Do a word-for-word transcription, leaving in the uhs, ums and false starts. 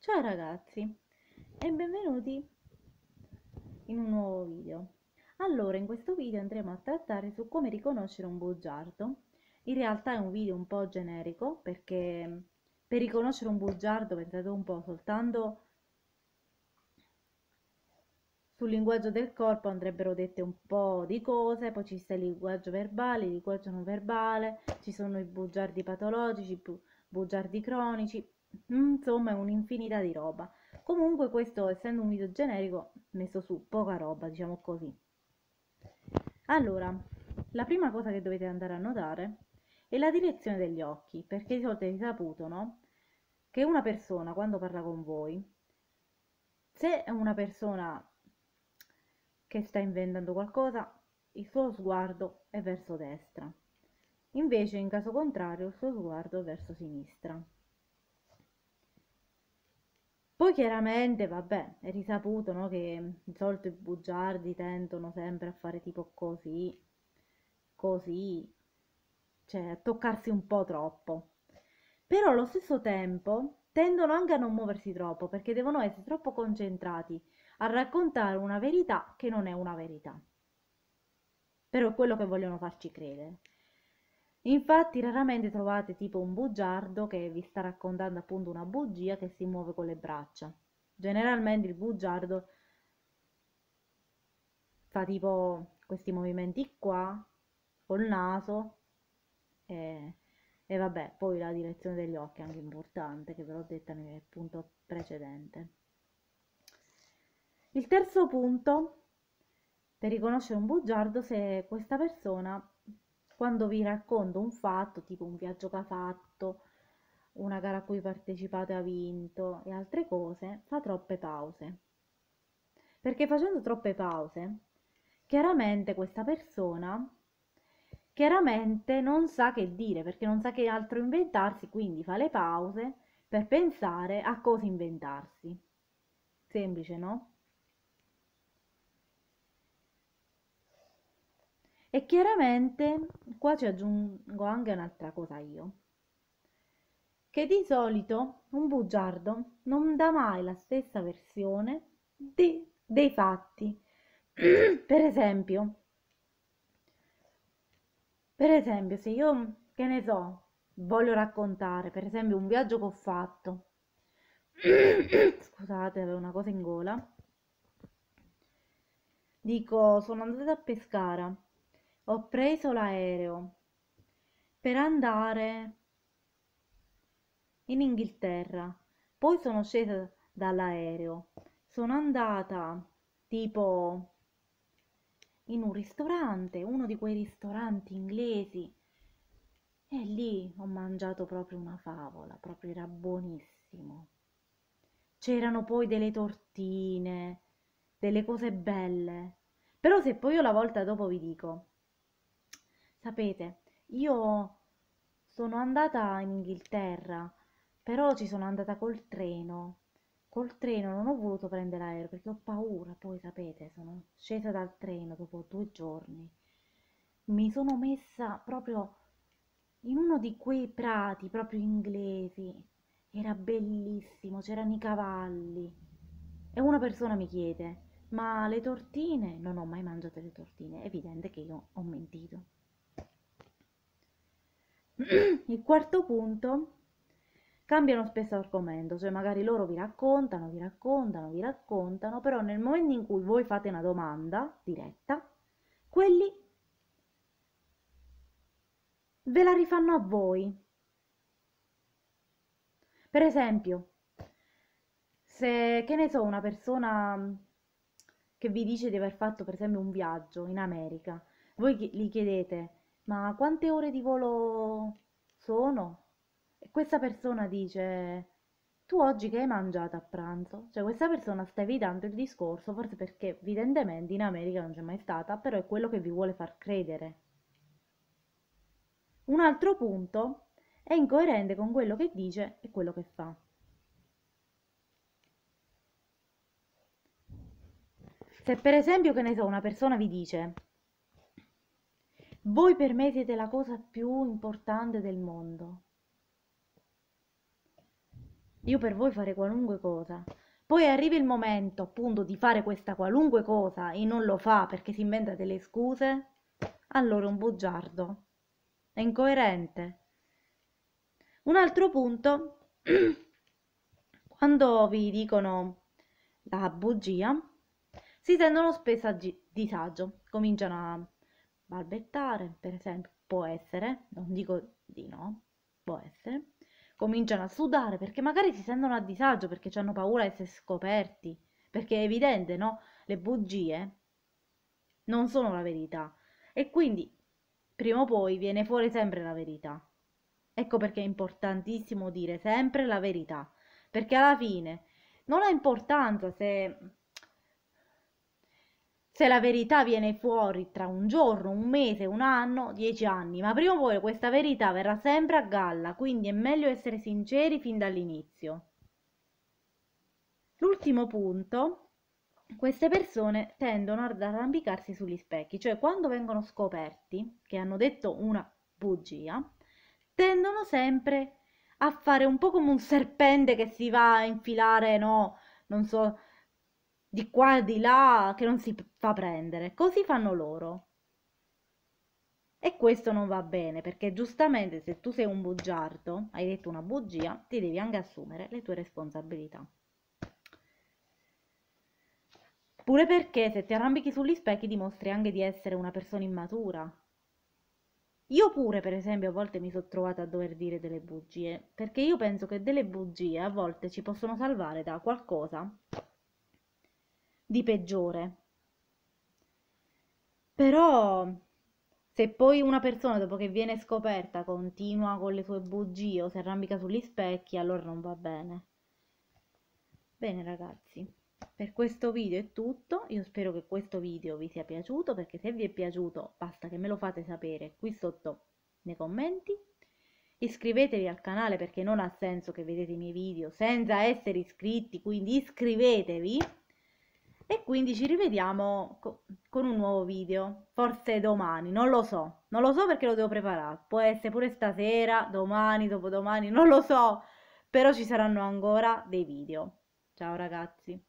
Ciao ragazzi e benvenuti in un nuovo video. Allora, in questo video andremo a trattare su come riconoscere un bugiardo. In realtà è un video un po' generico perché per riconoscere un bugiardo, pensate un po', soltanto sul linguaggio del corpo andrebbero dette un po' di cose, poi ci sta il linguaggio verbale, il linguaggio non verbale, ci sono i bugiardi patologici, i bu- bugiardi cronici, insomma è un'infinità di roba. Comunque questo, essendo un video generico, ho messo su poca roba, diciamo così. Allora, la prima cosa che dovete andare a notare è la direzione degli occhi, perché di solito è risaputo, no? Che una persona quando parla con voi, se è una persona che sta inventando qualcosa, il suo sguardo è verso destra. Invece, in caso contrario, il suo sguardo è verso sinistra. Poi chiaramente, vabbè, è risaputo, no, che di solito i bugiardi tendono sempre a fare tipo così, così, cioè a toccarsi un po' troppo. Però allo stesso tempo tendono anche a non muoversi troppo perché devono essere troppo concentrati a raccontare una verità che non è una verità. Però è quello che vogliono farci credere. Infatti raramente trovate tipo un bugiardo che vi sta raccontando appunto una bugia che si muove con le braccia. Generalmente il bugiardo fa tipo questi movimenti qua, col naso e, e vabbè, poi la direzione degli occhi è anche importante, che ve l'ho detta nel punto precedente. Il terzo punto per riconoscere un bugiardo se questa persona, quando vi racconta un fatto, tipo un viaggio che ha fatto, una gara a cui partecipate ha vinto e altre cose, fa troppe pause. Perché facendo troppe pause, chiaramente questa persona chiaramente non sa che dire, perché non sa che altro inventarsi, quindi fa le pause per pensare a cosa inventarsi. Semplice, no? E chiaramente qua ci aggiungo anche un'altra cosa io, che di solito un bugiardo non dà mai la stessa versione di- dei fatti. Per esempio, per esempio, se io, che ne so, voglio raccontare, per esempio, un viaggio che ho fatto, scusate, avevo una cosa in gola, dico, sono andata a Pescara, ho preso l'aereo per andare in Inghilterra. Poi sono scesa dall'aereo, sono andata tipo in un ristorante, uno di quei ristoranti inglesi, e lì ho mangiato proprio una favola, proprio era buonissimo. C'erano poi delle tortine, delle cose belle. Però se poi io la volta dopo vi dico, sapete, io sono andata in Inghilterra, però ci sono andata col treno. Col treno non ho voluto prendere l'aereo perché ho paura, poi sapete, sono scesa dal treno dopo due giorni. Mi sono messa proprio in uno di quei prati proprio inglesi. Era bellissimo, c'erano i cavalli. E una persona mi chiede, ma le tortine? Non ho mai mangiato le tortine, è evidente che io ho mentito. Il quarto punto, cambiano spesso argomento, cioè magari loro vi raccontano, vi raccontano, vi raccontano, però nel momento in cui voi fate una domanda diretta, quelli ve la rifanno a voi. Per esempio, se, che ne so, una persona mh, che vi dice di aver fatto per esempio un viaggio in America, voi chi- gli chiedete, ma quante ore di volo sono? E questa persona dice, tu oggi che hai mangiato a pranzo? Cioè questa persona sta evitando il discorso, forse perché evidentemente in America non c'è mai stata, però è quello che vi vuole far credere. Un altro punto è incoerente con quello che dice e quello che fa. Se per esempio, che ne so, una persona vi dice, voi per me siete la cosa più importante del mondo. io per voi farei qualunque cosa. Poi arriva il momento appunto di fare questa qualunque cosa e non lo fa perché si inventa delle scuse, allora è un bugiardo, è incoerente. Un altro punto, quando vi dicono la bugia, si sentono spesso a gi- disagio, cominciano a balbettare, per esempio, può essere, non dico di no, può essere, cominciano a sudare perché magari si sentono a disagio perché hanno paura di essere scoperti, perché è evidente, no? Le bugie non sono la verità e quindi prima o poi viene fuori sempre la verità. Ecco perché è importantissimo dire sempre la verità, perché alla fine non ha importanza se, se la verità viene fuori tra un giorno, un mese, un anno, dieci anni, ma prima o poi questa verità verrà sempre a galla, quindi è meglio essere sinceri fin dall'inizio. L'ultimo punto, queste persone tendono ad arrampicarsi sugli specchi, cioè quando vengono scoperti che hanno detto una bugia, tendono sempre a fare un po' come un serpente che si va a infilare, no, non so, di qua e di là, che non si fa prendere. Così fanno loro. E questo non va bene, perché giustamente se tu sei un bugiardo, hai detto una bugia, ti devi anche assumere le tue responsabilità. Pure perché se ti arrampichi sugli specchi dimostri anche di essere una persona immatura. Io pure, per esempio, a volte mi sono trovata a dover dire delle bugie, perché io penso che delle bugie a volte ci possono salvare da qualcosa di peggiore. Però, se poi una persona dopo che viene scoperta continua con le sue bugie o si arrampica sugli specchi, allora non va bene. Bene ragazzi, per questo video è tutto, io spero che questo video vi sia piaciuto, perché se vi è piaciuto basta che me lo fate sapere qui sotto nei commenti. Iscrivetevi al canale perché non ha senso che vedete i miei video senza essere iscritti, quindi iscrivetevi e quindi ci rivediamo co- con un nuovo video, forse domani, non lo so, non lo so perché lo devo preparare, può essere pure stasera, domani, dopodomani, non lo so, però ci saranno ancora dei video. Ciao ragazzi.